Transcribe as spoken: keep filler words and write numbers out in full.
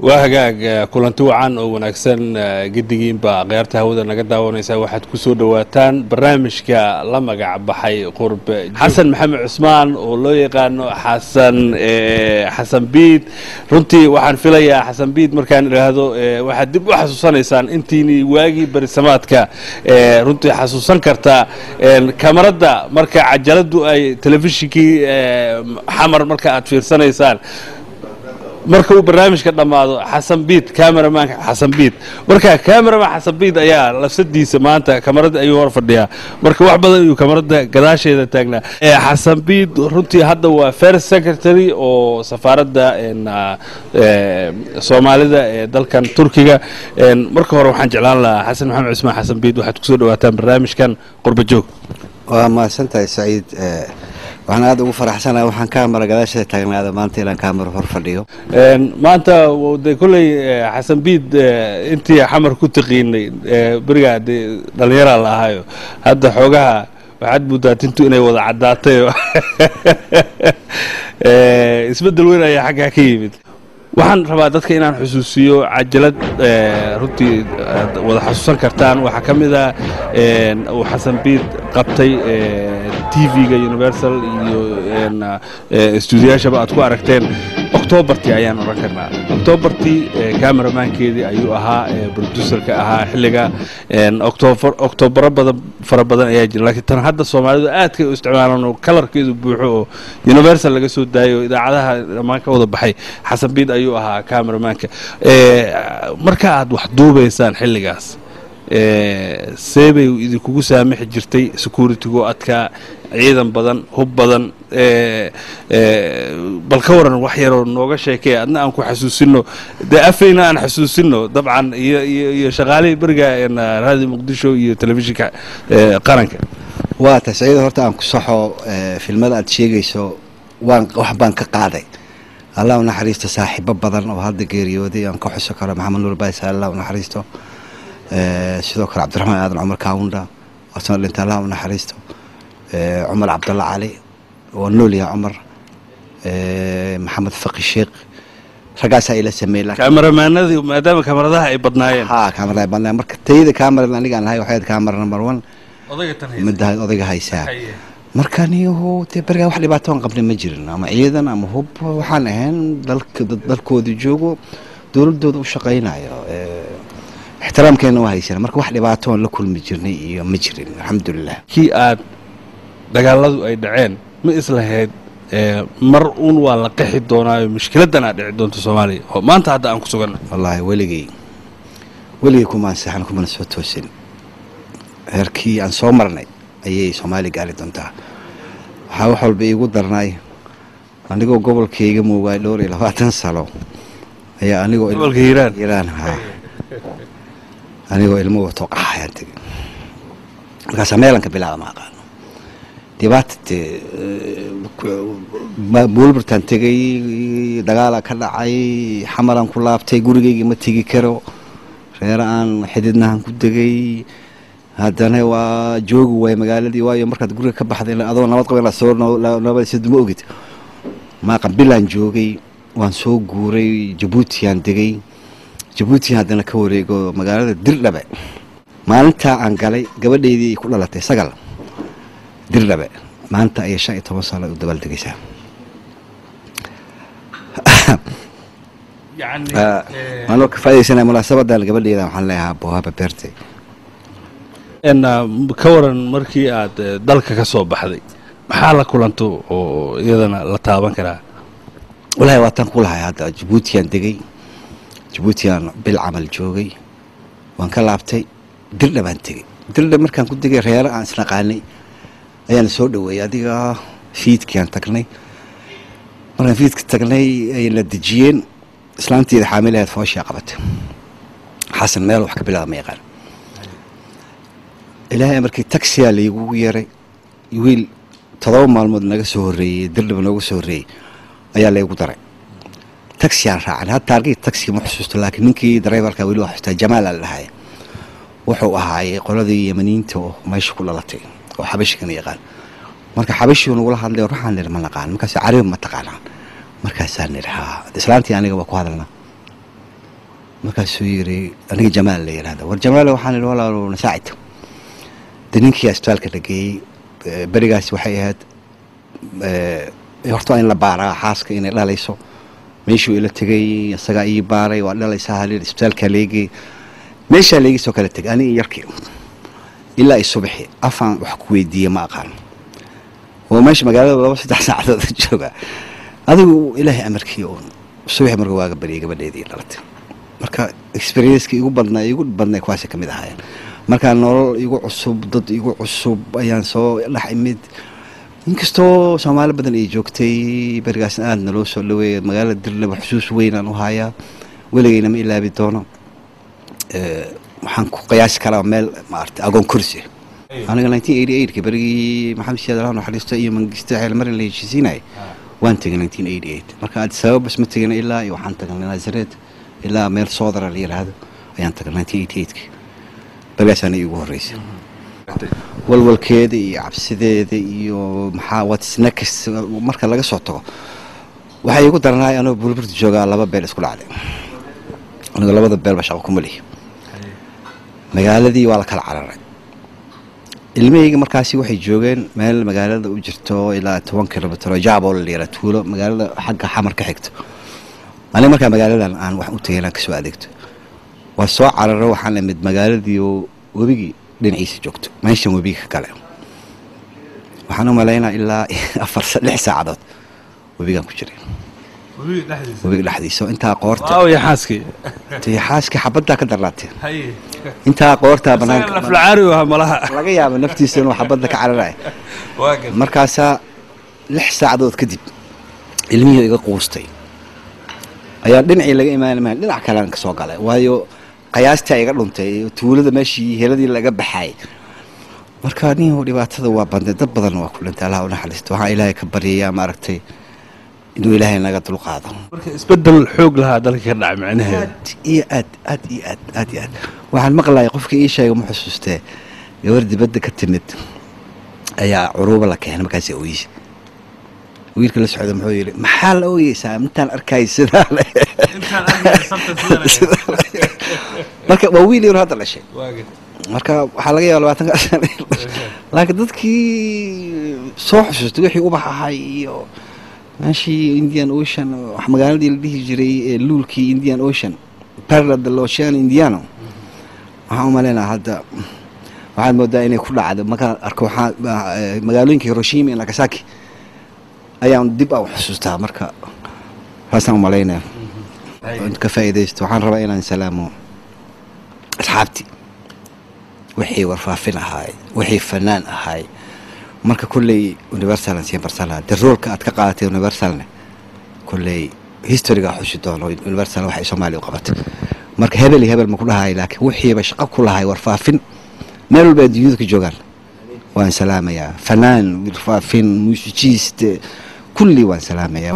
وهاجاج كلنتو عن أو ونكسن جديين بغيرتها هودا نجدا ونسا واحد كسود واتان برنامج كلما جعب حي قرب حسن محمد عثمان والله يقانو حسن حسن بيد رنتي وحن فيليا حسن بيد مركان هذا واحد دب وحسوسان إنسان أنتيني واجي برسمات ك رنتي حسوسان كرتا كاميرا دا مركا عجلة أي تلفزيون كي حمر مركا أتفير سنة إنسان marka barnaamijka dhamaado Xasan Biid cameraman Xasan Biid marka cameraman Xasan Biid ayaa lafsadiisa maanta kamarada ayuu hor fadhiyaa marka wax badan ayuu kamarada gadaasheeda taagnaa ee Xasan Biid runtii hadda waa first secretary oo safaaradda ee Soomaalida ee dalkan Turkiga marka hore waxaan jeclaan lahaa Xasan Maxamed Cusmaan Xasan Biid waxaad ku soo dhawaataan barnaamijkan qurba joog waa ma santahay Saciid waxaan aad ugu faraxsanahay waxaan kaamara gadaasheeda taagnaada maanta inaan kaamara hor fadhiyo een maanta wada kulay Xasan Biid intii xamar ku taqiinay bariga dhalinyaro la ahayo hadda xogaha waxaad mudaatintu inay wada cadaatay ee isbedel weyn ayaa xagga ka yimid waxaan rabaa dadka inaan xusuusiyo cajalad runtii wada xasuusan kartaan waxa kamida een oo Xasan Biid qabtay T V-ga Universal iyo een studio-yaasha aad ku aragteen October-tii ayaan oran karnaa October-tii cameraman-keedii ayuu ahaa producer-ka ahaa xilliga een October October badan fara badan ayaa jiray laakiin tan hadda Soomaalidu aad ka isticmaalaan oo color-keedu buuxo oo Universal laga soo daayo idaacadaha dhammaan ka wada baxay Xasan Biid ayuu ahaa cameraman-ka ee marka aad wax duubaysaan xilligaas ee seebay idinku saamixi jirtay security-go adka ciidan badan hub badan ee bal ka waran wax yar oo nooga sheekay adna aan ku xasuusino de afayna aan xasuusino dabcan iyo iyo shaqaalay bariga ee raadi Muqdisho iyo telefishinka qaranka waa tasayid horta aan ku saxo filmada aad sheegayso waan wax baan ka qaaday Allah una xariisto saaxiibo badan oo hadda geeriyooday aan ka xuso karo Maxamed Nuur Bays Allah una xariisto ee sidoo kale Cabdiraxmaan Aadan Umar Kaawunda asal inta Allah una xariisto ee Umar Abdullah Ali oo Nuuliya Umar ee Maxamed Faqi Sheekh ragaas ay la sameeyay cameramanadii maadaama kamaradaha ay badnaayeen ha kamarada badnaa marka tayada kamarada aniga aan lahayn waxay kamarada number one odayga tan haysa mid odayga haysa markaaniyo te bariga wax dhibaato aan qabnay ma jirin ama ciidan ama hub waxaan ahayn dalka dalkooda joogo dawladooda u shaqeynayo ee ixtiraamkeena waa haysan marka wax dhibaato aan la kulmi jirnay iyo ma jirin alxamdulillah ki aad dagaaladu ay dhaceen ma islahayd ee mar uun waa la qixi doonaayo mushkiladan aad dhici doonto Soomaaliya oo maanta hadda aan ku sugan wallahi waligay waligay kuma saxan kuma soo toosin heerkii aan soo marnay ayay Soomaali gaari doontaa waxa wax walba igu darnay anigoo gobolkayga moogaay dhowr iyo labaatan sano ayaa anigoo gobolka Hiiraan Hiiraan ha anigoo ilmo wato qaxayantay markaas meelanka bilaab ma aqaan dibaatte ma bulburtan tagay dagaal ka dhacay xamaran ku laabtay gurigayga ma tagi karo reeraan xididnahan ku dagay haddana waa joogu way magaaladii waayo markaad guriga ka baxday adoo nabad qabay la soo nabad sidoo ogid ma qabilaan joogay waan soo guuray Djibouti aan degay Djibouti haddana ka wareego magaalada Dirdhabe maalinta aan galay gabadheedii ku dhalatay sagal Dirdhabe maanta ay shan iyo toban sano u dabal degaysaa yani ee ma loo ka faa'iideysanay munaasabada gabadheeda waxaan leeyahay boohaba beertay en ka waran markii aad dalka ka soo baxday maxaa la kulanto oo iyadana la taaban karaa wallahi waa tan ku lahay hadda Djibouti aan degay Djibouti aan bil amal joogay waan ka laabtay Dirdhabe aan tagay Dirdhabe markaan ku degay reer aan isla qaanay ayaan soo dhaweeyay adiga fiidkii aan tagnay markaan fiidkii tagnay ay la dejiyeen islaanteeda xaamilahayd foosha qabatay Xasan meel wax ka bilaabmay qaan ilaahay markii taxi la igu yeeray wiil todoba maalmood naga soo horeeyay Dirdhabe noogu soo horeeyay ayaa la igu daray taxi aan raacay hadda target taxi ma xusuusto laakiin ninkii driverka wali wax xustaa Jamaal allahay wuxuu ahaay qoladii Yemeniinta oo meesha ku dhalatay oo xabashkan yaqaan marka xabashuna wala hadlay waxaan leeyahay ma naqaan markaas Carabi ma taqaanaan markaas aan niraha islaantii aniga waa ku hadalna markaasuu yiri aniga Jamaal la yiraahdo war Jamaal waxaan ila walaalo nasaacid dininkii asbitaalka la geeyay barigaas waxay ahayd ee horta in la baaraa xaaska inay dhalayso meeshuu ila tagay isaga ii baaray waa dhalaysaa halin asbitaalka leegay meesha leegay soo kala tagay aniga yarkii ilaa subaxi afaan wax ku weydiiyay ma aqaan oo meesha magaalada laba saddex saacadood jooga adigu ilaahay amarkii oo subaxi markaa waaga bariyay gabadheedii dhalatay marka experience igu badnaa igu badnaa kuwaasi kamid ahaayeen marka nolol igu cusub dad igu cusub ayaan soo dhax imid inkastoo Soomaali badan ay joogtay barigaas aad naloo soo dhaweeyay magaalada Dirle xusuus weyn aan u hayaa waligayna ma ilaabi doono ee waxaan ku qiyaas karaa meel ma artay agoon kursi aniga nineteen eighty-eight ka barigii maxamed siyaad raano xariisto iyo mangista xeel marin la heshiisinay waan tagay nineteen eighty-eight marka aad sabab bas ma tagay ilaa iyo waxaan tagay Nazareth ilaa meel soodara la yiraahdo ayaan tagay nineteen eighty-eight ka barigaasana igu horeysay walwalkeeda iyo cabsideeda iyo maxaa wad snacks marka laga soo tago waxa igu daranaay anoo bulburta jooga laba beel isku dhacday aniga labada beel ba shaqo kuma leeyahay magaaladii waa la kala cararay ilmahayga markaasi waxay joogeen meel magaalada u jirto ilaa toban kilomitir oo jaabo la yiraahdo tuulo magaalada xagga xamar ka xigto aniga marka magaaladan aan wax u tagayna ka soo adeegto waa soo cararo waxaan la mid magaaladii oo wabigi dhinaciisa joogto meeshan wabiga kale waxaan u maleynaa ilaa afar lix saacadood wabigan ku jiray wabiga dhaxdiisa wabiga dhaxdiisa inta qoorta waaw ya xaaski tii xaaski xabada ka darlaatay hay inta qoorta banaanka la flaari waa malaha laga yaabo naftiisa inuu xabada ka cararay waagan markaas lix saacadood kadib ilmihiiga iga quustay ayaa dhinacii laga imaanay dhinac kale ka soo galay waayo qiyaasta iga dhuntay tuulada meeshii heladii laga baxay marka nin oo dhibaatada waa banday dad badan waa ku dhintay Allah u naxariisto waxa Ilaahay ka bariyaa ma aragtay inuu Ilaahay naga dul qaado marka isbedel xoog lahaa dalka ka dhacay macnaheedu iyo aad aad iyo aad aad iyo aad waxaan maqlaay qofkii ii sheegay ma xusuustay gabar dibadda ka timid ayaa curuba la keenay markaas oo yiis wiilka la socdo muxuu yiri maxaa la ooyeysaa intaan arkay sidaa intaan arkay sabta sidaa marka waa wiil yar hadda la sheeg marka waxa laga yaabaa labaatan sano laakiin dadkii soo xusuustay wixii u baxay iyo meeshii Indian Ocean wax magaaladii la dhihi jiray luulkii Indian Ocean Parallel the Ocean Indiano waxaan u maleynaa hadda waxaan moodaa inay ku dhacdo marka arko waxa magaalooyinka Hiroshima iyo Nagasaki ayaan dib u xusuustaa marka haasan u maleynaa ka faa'iideysto waxaan rabaa inaan salaamo asxaabti wixii warfaafin ahaay wixii fanaan ahaay marka kulay universal and simple daroolka aad ka qaadatay universalna kulay historyga xushi doono universal waxa Soomaaliya u qabatay marka hebel hebel ma ku dhahay laakiin wixii ba shaqo ku lahay warfaafin meel walba adduunyada ka joogaan waan salaamayaa fanaan warfaafin muusikiiste kulli waan salaamayaa